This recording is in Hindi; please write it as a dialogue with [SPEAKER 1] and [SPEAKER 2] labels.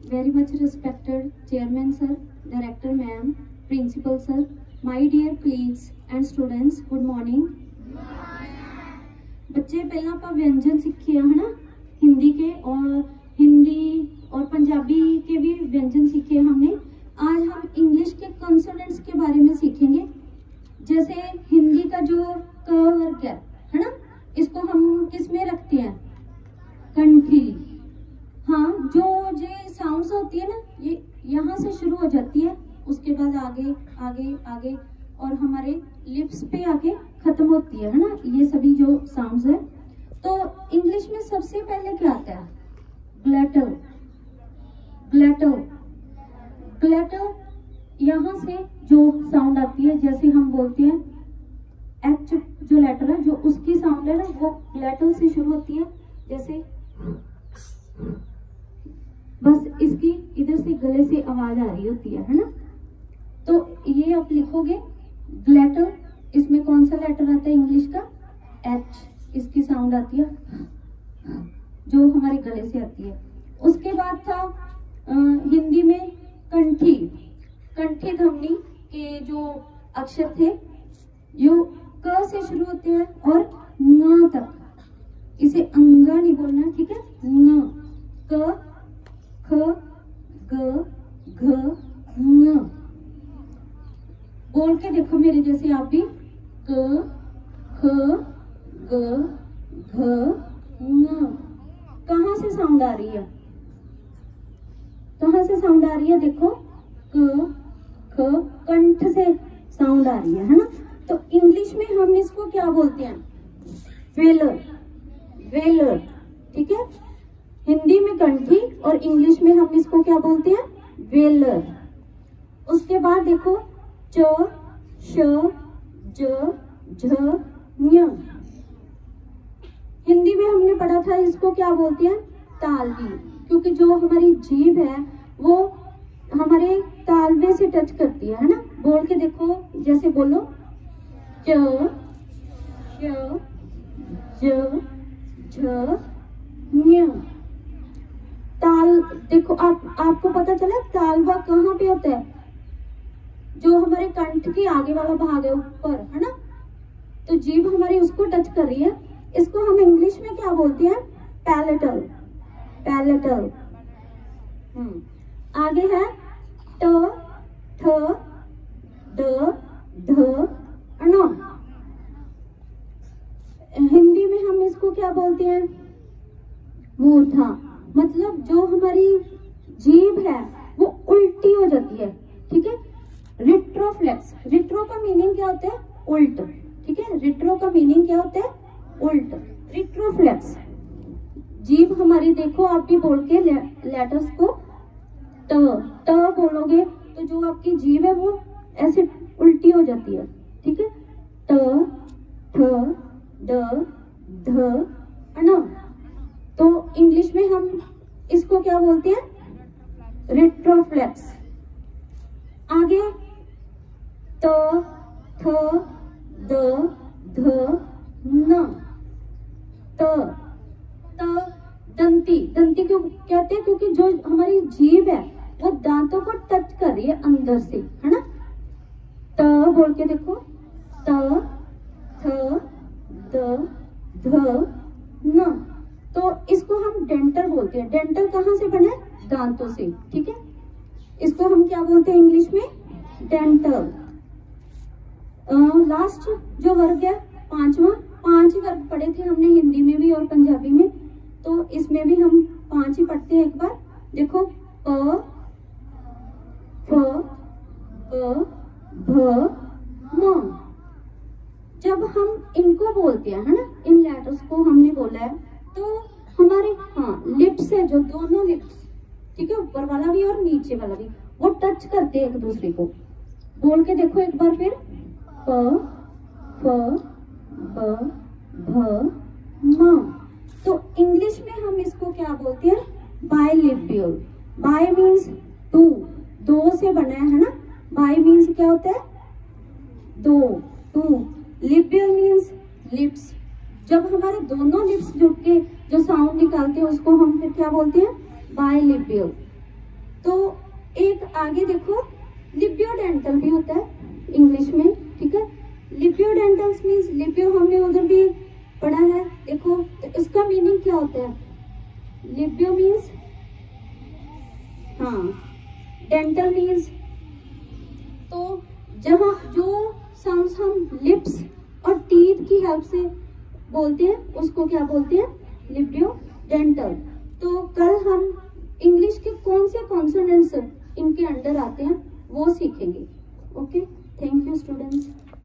[SPEAKER 1] very much respected chairman sir, director ma'am, principal sir, my dear colleagues and students, good morning। बच्चे पहला आप व्यंजन सीखे है ना, हिंदी और पंजाबी के भी व्यंजन सीखे हमने। आज हम इंग्लिश के कॉन्सोनेंट्स के बारे में सीखेंगे। जैसे हिंदी का जो क वर्ग है ना, इसको हम किस में रखते हैं? कंठी। हाँ, जो ये साउंड्स होती है ना, ये यहाँ से शुरू हो जाती है, उसके बाद आगे आगे आगे और हमारे लिप्स पे आके खत्म होती है ना, ये सभी जो साउंड्स है। तो इंग्लिश में सबसे पहले क्या आता है? ग्लैटल। ग्लैटल ग्लैटल यहाँ से जो साउंड आती है, जैसे हम बोलते हैं एच जो लेटर है, जो उसकी साउंड है ना, वो ग्लैटल से शुरू होती है। जैसे बस इसकी इधर से गले से आवाज आ रही होती है ना। तो ये आप लिखोगे ग्लैटल। इसमें कौन सा लेटर आता है इंग्लिश का? एच। इसकी साउंड आती है जो हमारे गले से आती है। उसके बाद था हिंदी में कंठी। कंठी ध्वनि के जो अक्षर थे, जो क से शुरू होते हैं और न तक, इसे अंगा नहीं बोलना, ठीक है? न, क, ख, ग, घ, न। बोल के देखो मेरे जैसे आप भी। क, ख, ग, घ, न। कहाँ से साउंड आ रही है? कहाँ से साउंड आ रही है? देखो, क, ख, कंठ से साउंड आ रही है ना। तो इंग्लिश में हम इसको क्या बोलते हैं? वेलर। वेलर, ठीक है? हिंदी में कंठी और इंग्लिश में हम इसको क्या बोलते हैं? वेलर। उसके बाद देखो च, श, ज, झ, ञ। हिंदी में हमने पढ़ा था, इसको क्या बोलते हैं? तालवी, क्योंकि जो हमारी जीभ है वो हमारे तालवे से टच करती है ना। बोल के देखो, जैसे बोलो च, श, ज, झ, ञ। ताल देखो, आपको पता चला तालवा कहाँ पे होता है? जो हमारे कंठ के आगे वाला भाग है ऊपर, है ना। तो जीभ हमारी उसको टच कर रही है। इसको हम इंग्लिश में क्या बोलते हैं? पैलेटल। पैलेटल। आगे है ट, ठ, ड, ध, ण। हिंदी में हम इसको क्या बोलते हैं? मूर्धा। मतलब जो हमारी जीभ है वो उल्टी हो जाती है, ठीक है? रिट्रोफ्लेक्स। रिट्रो का मीनिंग क्या होता है? उल्ट, ठीक है? रिट्रो का मीनिंग क्या होता है? उल्ट। रिट्रोफ्लेक्स। जीभ हमारी देखो, आप भी बोल के लेटर्स को ट बोलोगे तो जो आपकी जीभ है वो ऐसे उल्टी हो जाती है, ठीक है? ट, ठ, ड, ध, ण। तो इंग्लिश में हम इसको क्या बोलते हैं? रिट्रोफ्लेक्स। आगे त, थ, द, ध, न। त दंती। दंती क्यों कहते हैं? क्योंकि जो हमारी जीभ है वो दांतों को टच कर रही है अंदर से, है ना। त बोल के देखो, त, थ, द, ध, न। तो इसको हम डेंटल बोलते हैं। डेंटल कहाँ से बना है? दांतों से, ठीक है? इसको हम क्या बोलते हैं इंग्लिश में? डेंटल। लास्ट जो वर्ग है, पांचवा। 5 वर्ग पढ़े थे हमने हिंदी में भी और पंजाबी में, तो इसमें भी हम 5 ही पढ़ते हैं एक बार। देखो प, फ, ब, भ, म। जब हम इनको बोलते हैं, है ना, इन लेटर्स को हमने बोला है, तो हमारे लिप्स है, जो दोनों लिप्स, ठीक है, ऊपर वाला भी और नीचे वाला भी, वो टच करते हैं एक दूसरे को। बोल के देखो एक बार फिर। प, फ, ब, भ, म। तो इंग्लिश में हम इसको क्या बोलते हैं? बाइलिब्यूल। बाय मीन्स टू, दो से बना है ना। बाय मीन्स क्या होता है? दो, टू। लिब्यूल means lips. जब हमारे दोनों लिप्स जुड़ के जो साउंड निकालते हैं उसको हम फिर क्या बोलते हैं? बाइलिब्यूल। तो एक आगे देखो लिबियोडेंटल भी होता है इंग्लिश में, ठीक है। लिबियोडेंटल्स मीन्स लिबियो हमने उधर भी पढ़ा है, देखो तो इसका मीनिंग क्या होता है? लिबियो मीन्स हाँ, डेंटल मीन्स, तो जहाँ जो साउंड्स हम लिप्स और टीथ की हेल्प से बोलते हैं उसको क्या बोलते हैं? लिबियोडेंटल। तो कल हम इंग्लिश के कौन से कॉन्सोनेंट्स इनके अंडर आते हैं वो सीखेंगे। Okay, thank you students.